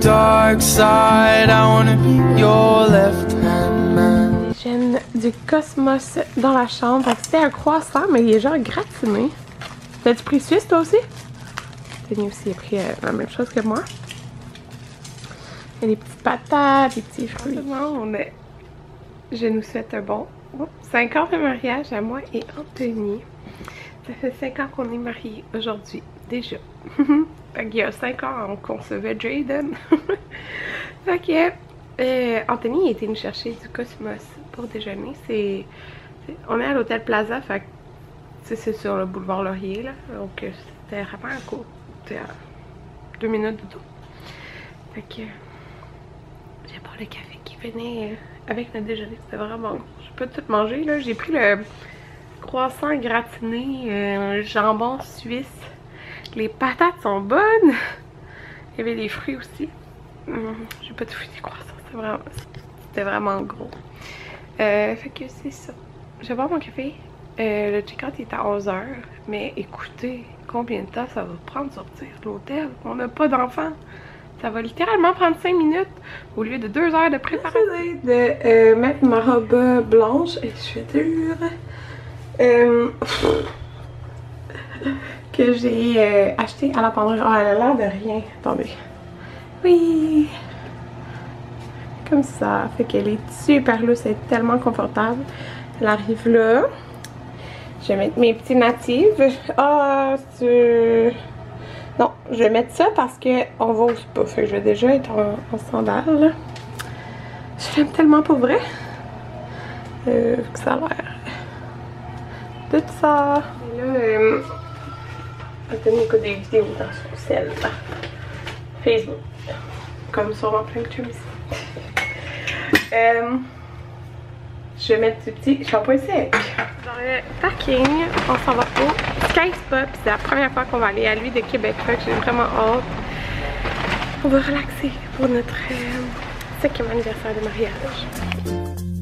dark side. I wanna be your left hand man. J'aime du Cosmos dans la chambre. C'était un croissant, mais il est genre gratiné. T'as-tu pris suisse toi aussi? Tony aussi a pris la même chose que moi. Il y a des petites patates, des petits fruits. Je nous souhaite un bon 5 ans de mariage à moi et Anthony. Ça fait 5 ans qu'on est mariés aujourd'hui, déjà. Fait qu'il y a 5 ans, on concevait Jaden. Fait que Anthony a été nous chercher du Cosmos pour déjeuner. On est à l'hôtel Plaza, fait que c'est sur le boulevard Laurier, là. Donc c'était vraiment cool. C'était à 2 minutes de tout. Fait que j'ai pris le café qui venait avec le déjeuner. C'était vraiment bon. J'ai pas tout mangé, là. J'ai pris le croissant gratiné, jambon suisse. Les patates sont bonnes. Il y avait des fruits aussi. J'ai pas tout fait des croissants. C'était vraiment gros. Fait que c'est ça. Je vais boire mon café. Le check-out est à 11h. Mais écoutez, combien de temps ça va prendre sortir de l'hôtel? On n'a pas d'enfants. Ça va littéralement prendre 5 minutes au lieu de 2 heures de préparation. De mettre ma robe blanche et je suis dure. Que j'ai acheté à la penderie. Oh, elle a l'air de rien. Attendez. Oui. Comme ça. Fait qu'elle est super loose. Elle est tellement confortable. Elle arrive là. Je vais mettre mes petits natifs. Ah, non, je vais mettre ça parce qu'on va au spa. Fait que je vais déjà être en sandales. Je l'aime tellement pour vrai. Que ça a l'air de ça. Et là, Anthony écoute des vidéos dans son cell. Facebook. Comme sûrement plein de chums ici. Je vais mettre du petit shampoing sec. Dans le parking, on s'en va au Sky Spa. C'est la première fois qu'on va aller à lui de Québec. Fait que j'ai vraiment hâte. On va relaxer pour notre 5e anniversaire de mariage.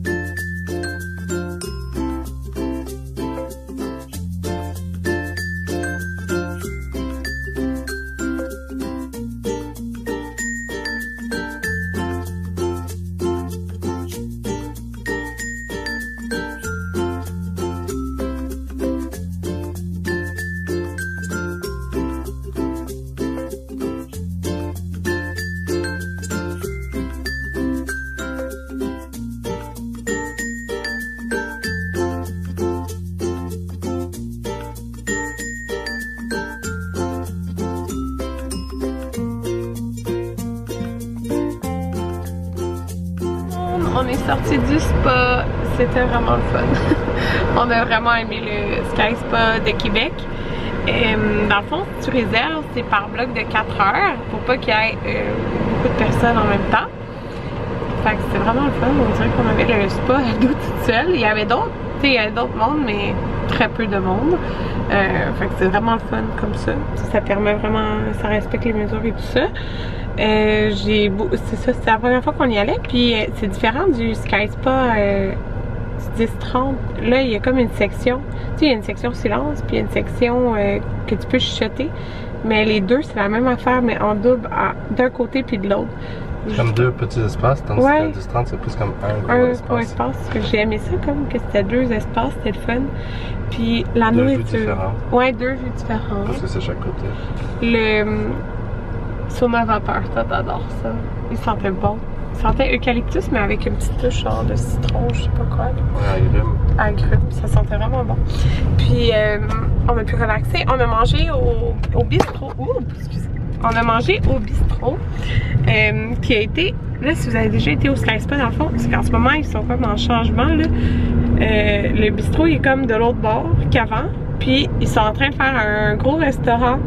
On est sorti du spa, c'était vraiment le fun. On a vraiment aimé le Sky Spa de Québec. Dans le fond, si tu réserves, c'est par bloc de 4 heures pour pas qu'il y ait beaucoup de personnes en même temps. Fait que c'était vraiment le fun. On dirait qu'on avait le spa à dos toute seule. Il y avait d'autres, tu sais, il y avait d'autres mondes, mais très peu de monde. Fait que c'est vraiment le fun comme ça. Ça permet vraiment, ça respecte les mesures et tout ça. C'est ça, c'est la première fois qu'on y allait, puis c'est différent du Sky Spa 10-30. Là, il y a comme une section, tu sais, il y a une section silence, puis il y a une section que tu peux chuchoter, mais les deux, c'est la même affaire, mais en double d'un côté puis de l'autre. Comme deux petits espaces, tandis que le 10-30, c'est plus comme un gros espace. J'ai aimé ça, comme que c'était 2 espaces, c'était le fun. Puis la nourriture. 2 vues différentes. Ouais, 2 vues différentes. Parce que c'est chaque côté. Le sauna vapeur, t'adores ça. Il sentait bon. Il sentait eucalyptus, mais avec une petite touche genre de citron, je sais pas quoi. Ouais, agrumes. Ça sentait vraiment bon. Puis on a pu relaxer. On a mangé au bistrot. Ouh, excusez. On a mangé au bistrot qui a été, là si vous avez déjà été au Sky Spa dans le fond, c'est qu'en ce moment ils sont comme en changement là. Le bistrot il est comme de l'autre bord qu'avant, puis ils sont en train de faire un gros restaurant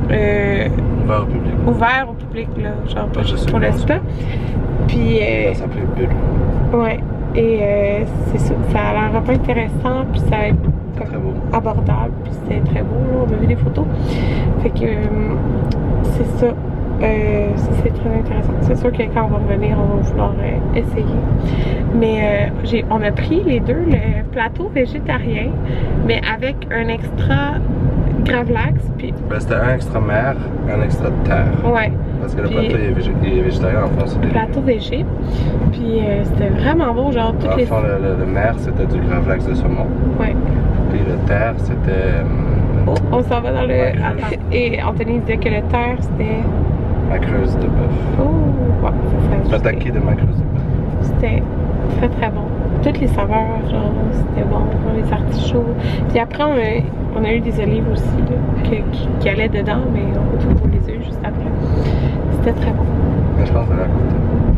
ouvert au public là, genre pour le spa. Puis ça s'appelait Bulle. Ouais, et c'est ça, ça a l'air un peu intéressant, puis ça va être très beau, abordable, puis c'est très beau là, on a vu des photos. Fait que c'est ça. Ça c'est très intéressant. C'est sûr que quand on va revenir, on va vouloir essayer. Mais on a pris les deux, le plateau végétarien, mais avec un extra gravlax. Puis... Ben, c'était un extra mer, un extra terre. Ouais. Parce que le plateau est végétarien, en fond, c'est des plateau végé. Puis c'était vraiment beau, genre toutes les... En fond, le mer, c'était du gravlax de saumon. Ouais. Puis le terre, c'était... on s'en va dans le... Et Anthony disait que le terre, c'était... Macreuse de bœuf. Oh, ouais, ça serait... Pataki de macreuse de bœuf. C'était très très bon. Toutes les saveurs, genre, c'était bon. Les artichauts. Puis après, on a eu des olives aussi, là, qui allaient dedans, mais on les a eu juste après. C'était très bon. Mais je pense que c'est à côté.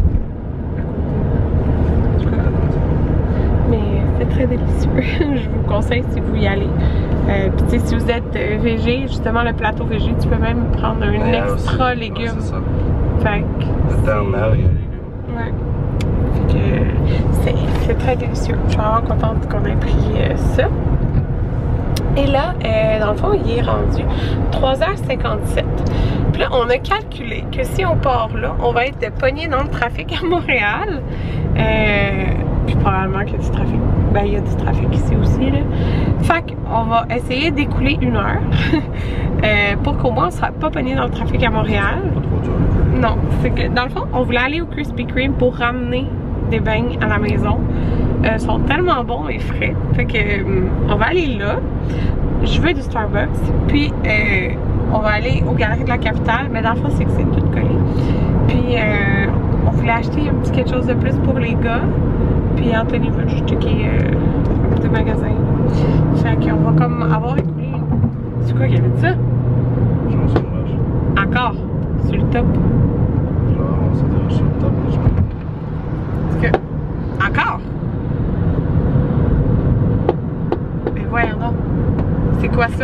Mais c'est très délicieux. Je vous conseille si vous y allez. Puis tu sais, si vous êtes végé, justement le plateau végé, tu peux même prendre un extra légume. Ouais, c'est ça. Fait que... Le terre, mer, il y a légumes. Ouais. Fait que c'est très délicieux. Je suis vraiment contente qu'on ait pris ça. Et là, dans le fond, il est rendu 3h57. Puis là, on a calculé que si on part là, on va être pogné dans le trafic à Montréal. Puis probablement qu'il y a du trafic. Ben, il y a du trafic ici aussi, là. Fait qu'on va essayer d'écouler 1 heure pour qu'au moins on ne soit pas pogné dans le trafic à Montréal. Pas trop dur. Non, c'est que dans le fond, on voulait aller au Krispy Kreme pour ramener des beignes à la maison. Ils sont tellement bons et frais. Fait que on va aller là. Je veux du Starbucks. Puis on va aller aux Galeries de la Capitale. Mais dans le fond, c'est que c'est tout collé. Puis on voulait acheter un petit quelque chose de plus pour les gars. Puis Anthony veut juste checker un petit magasin. Fait qu'on va comme avoir écoulé. C'est quoi qui avait dit ça? Genre sur le rush. Encore? Sur le top? Genre, on s'est dirigé sur le top. Parce que... Encore? Mais voyons donc. C'est quoi ça?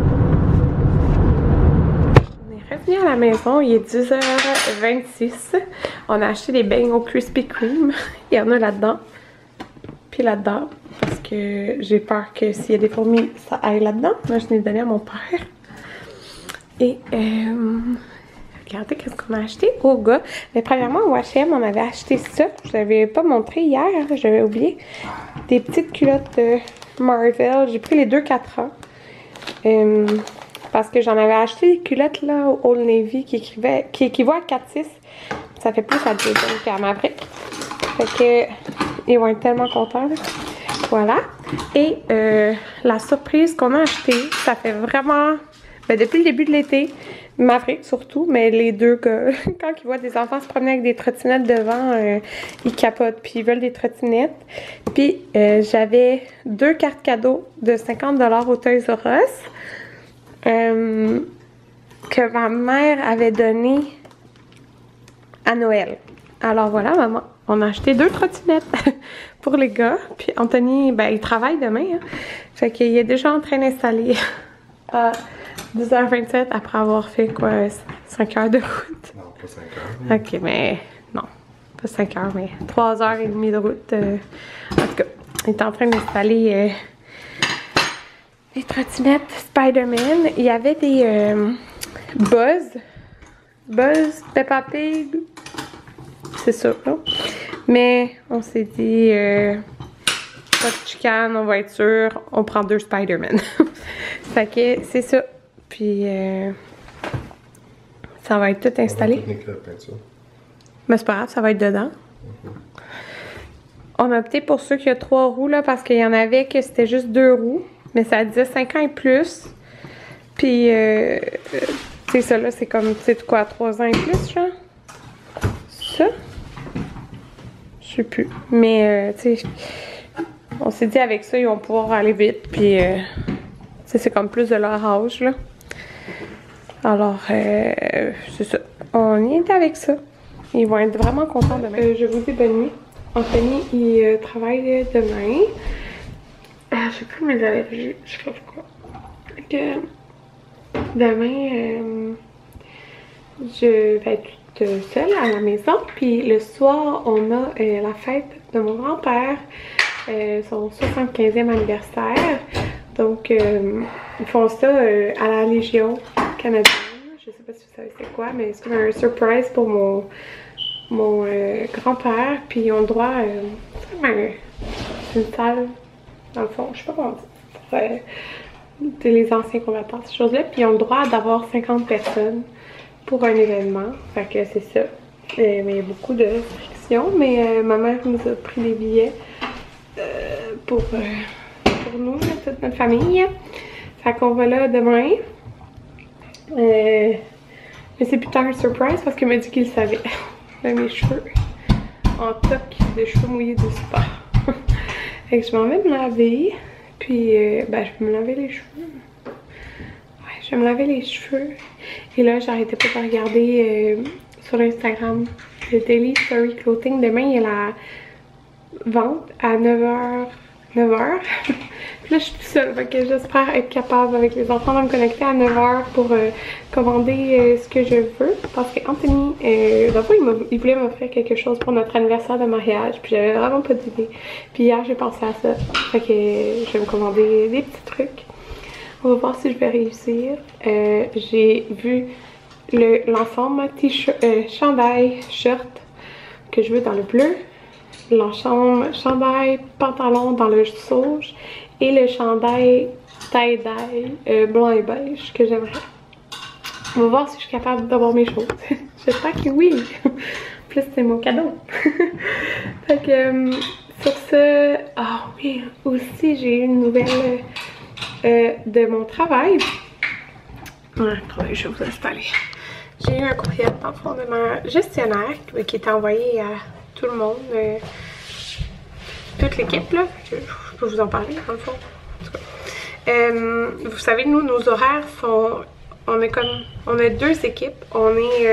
On est revenu à la maison, il est 10h26. On a acheté des beignes au Krispy Kreme. Il y en a là-dedans. Puis là-dedans. Parce que j'ai peur que s'il y a des fourmis, ça aille là-dedans. Moi, je l'ai donné à mon père. Et regardez qu'est-ce qu'on a acheté au gars. Mais premièrement, au H&M, on avait acheté ça. Je ne l'avais pas montré hier, j'avais oublié. Des petites culottes de Marvel. J'ai pris les 2-4 ans. Parce que j'en avais acheté des culottes là au Old Navy qui équivaut à 4-6. Ça fait plus à Jason qu'à Maverick. Fait que ils vont être tellement contents. Là. Voilà. Et la surprise qu'on a acheté, ça fait vraiment... Ben, depuis le début de l'été, Maverick surtout, mais les deux gars, quand ils voient des enfants se promener avec des trottinettes devant, ils capotent, puis ils veulent des trottinettes. Puis j'avais 2 cartes cadeaux de 50$ au Toys R Us que ma mère avait donné à Noël. Alors voilà, maman, on a acheté 2 trottinettes pour les gars. Puis Anthony, ben il travaille demain, hein. Fait qu'il est déjà en train d'installer à 10h27 après avoir fait quoi, 5 heures de route. Non, pas 5 heures. Ok, mais non, pas 5 heures, mais 3h30 de route. En tout cas, il est en train d'installer les trottinettes Spider-Man. Il y avait des Buzz, Peppa Pig. C'est ça, là. Mais on s'est dit, pas de chicane, on va être sûr, on prend 2 Spider-Man. Fait que c'est ça. Puis, ça va être tout installé. Mais c'est pas grave, ça va être dedans. On a opté pour ceux qui ont 3 roues, là, parce qu'il y en avait que c'était juste 2 roues. Mais ça disait 5 ans et plus. Puis, c'est ça, là, c'est comme, tu sais, quoi, 3 ans et plus, genre? Ça? Je sais plus. Mais, tu sais, on s'est dit avec ça, ils vont pouvoir aller vite. Puis, c'est comme plus de leur âge, là. Alors, c'est ça. On y est avec ça. Ils vont être vraiment contents demain. Je vous dis bonne nuit. Anthony, il travaille demain. Je sais plus mes allergies. Je sais pas pourquoi. Que demain, je vais être toute seule à la maison. Puis le soir, on a la fête de mon grand-père. Son 75e anniversaire. Donc, ils font ça à la Légion canadienne. Je sais pas si vous savez c'est quoi, mais c'est comme un surprise pour mon grand-père. Puis ils ont le droit, c'est comme une salle, dans le fond, je sais pas comment dire, pour les anciens combattants, ces choses-là. Puis ils ont le droit d'avoir 50 personnes pour un événement. Fait que c'est ça. Mais il y a beaucoup de restrictions. Mais ma mère nous a pris des billets pour nous, là, toute notre famille. Fait qu'on va là demain. Mais c'est putain un surprise parce qu'il m'a dit qu'il savait. Là, mes cheveux en toc de cheveux mouillés du spa. Fait que je m'en vais me laver. Puis ben je vais me laver les cheveux. Ouais, je vais me laver les cheveux. Et là, j'arrêtais pas de regarder sur Instagram le Daily Story Clothing. Demain, il y a la vente à 9h. Puis là, je suis toute seule, fait que j'espère être capable avec les enfants de me connecter à 9h pour commander ce que je veux. Parce qu'Anthony, d'abord, il voulait m'offrir quelque chose pour notre anniversaire de mariage, puis j'avais vraiment pas d'idée. Puis hier, j'ai pensé à ça, fait que je vais me commander des petits trucs. On va voir si je vais réussir. J'ai vu l'ensemble t-shirt, chandail, shirt que je veux dans le bleu. L'ensemble chandail, pantalon dans le sauge et le chandail tie-dye blanc et beige que j'aimerais. On va voir si je suis capable d'avoir mes choses. J'espère que oui. Plus c'est mon cadeau. Fait que sur ce, ah oui, aussi j'ai eu une nouvelle de mon travail. Attendez, je vais vous installer. J'ai eu un courriel dans le fond de ma gestionnaire qui était envoyé à tout le monde, toute l'équipe là, je peux vous en parler dans le fond. En tout cas. Vous savez, nous, nos horaires sont, on a deux équipes, on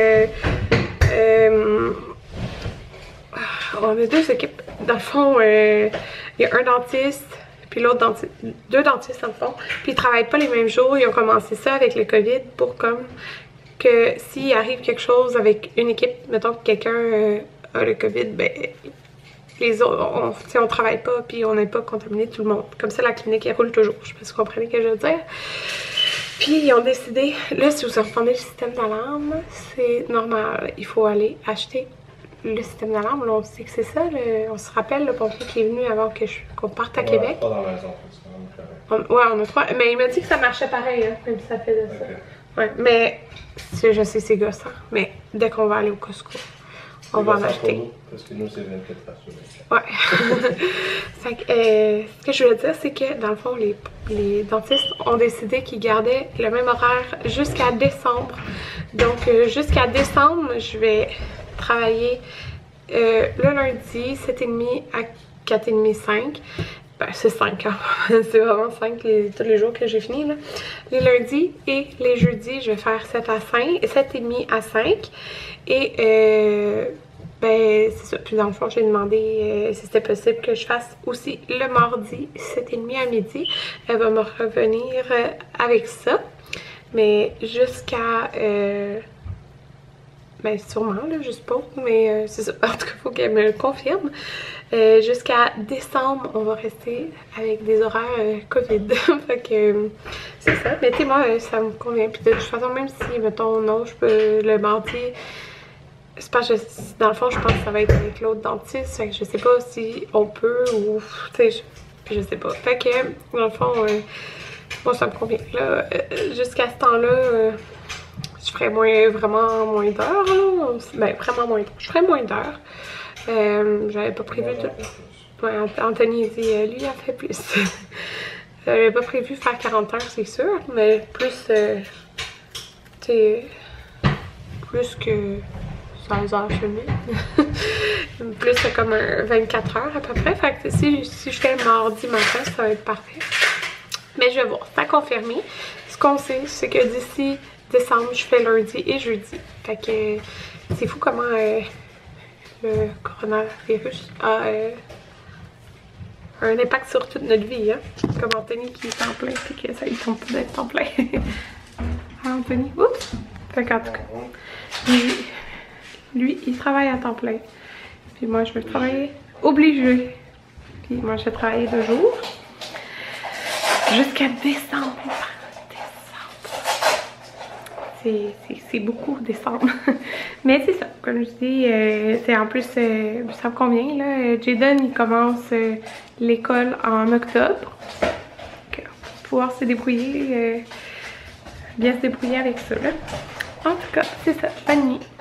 a deux équipes. Dans le fond, il y a un dentiste, puis l'autre dentiste, deux dentistes dans le fond, puis ils travaillent pas les mêmes jours. Ils ont commencé ça avec le COVID pour comme que s'il arrive quelque chose avec une équipe, mettons que quelqu'un le COVID, ben les autres, on travaille pas puis on n'est pas contaminé tout le monde. Comme ça, la clinique, elle roule toujours. Je sais pas si vous comprenez ce que je veux dire. Puis ils ont décidé, là, si vous entendez le système d'alarme, c'est normal. Il faut aller acheter le système d'alarme. Là, on sait que c'est ça. On se rappelle le pompier qui est venu avant qu'on parte à Québec. Pas dans la maison, ouais, on a trois. Mais il m'a dit que ça marchait pareil, hein, même si ça fait de ça. Ouais, mais je sais, c'est gossant. Mais dès qu'on va aller au Costco, on va en acheter. Parce que nous, c'est 24 heures sur 24. Ouais. Fait que, ce que je veux dire, c'est que dans le fond, les dentistes ont décidé qu'ils gardaient le même horaire jusqu'à décembre. Donc, jusqu'à décembre, je vais travailler le lundi, 7h30 à 4h30, 5. Ben, c'est 5 hein. C'est vraiment 5 tous les jours que j'ai fini là. Les lundis et les jeudis, je vais faire 7 à 5, 7h30 à 5. Et ben c'est ça. Puis dans le fond, j'ai demandé si c'était possible que je fasse aussi le mardi, 7h30 à midi. Elle va me revenir avec ça. Mais jusqu'à ben sûrement là, je suppose. Mais c'est ça. En tout cas, il faut qu'elle me le confirme. Jusqu'à décembre, on va rester avec des horaires COVID. Fait que c'est ça. Mais tu sais, moi, ça me convient. Puis de toute façon, même si, mettons, non, je peux le mardi. C'est pas, dans le fond, je pense que ça va être avec l'autre dentiste. Fait que je sais pas si on peut ou. Tu sais, je sais pas. Fait que, dans le fond, moi, ça me convient. Là, jusqu'à ce temps-là, je ferais vraiment moins d'heures. Ben, vraiment moins d'heures. Je ferais moins d'heures. J'avais pas prévu tout. Ouais, Anthony dit, lui, il a fait plus. J'avais pas prévu faire 40 heures, c'est sûr, mais plus, tu sais, plus que 16 heures semaine. Plus comme 24 heures à peu près. Fait que si je fais le mardi matin, ça va être parfait. Mais je vais voir, c'est à confirmer. Ce qu'on sait, c'est que d'ici décembre, je fais lundi et jeudi. Fait que c'est fou comment le coronavirus a un impact sur toute notre vie, hein? Comme Anthony qui est en plein et que ça lui tombe pas d'être en plein. Anthony, oups! Fait qu'en tout cas, lui, il travaille à temps plein. Puis moi, je vais travailler obligé. Puis moi, je vais travailler 2 jours. Jusqu'à décembre. C'est beaucoup décembre. Mais c'est ça, comme je dis, c'est en plus, ça me convient là. Jaden, il commence l'école en octobre. Donc, pour pouvoir se débrouiller, bien se débrouiller avec ça là. En tout cas, c'est ça. Bonne nuit.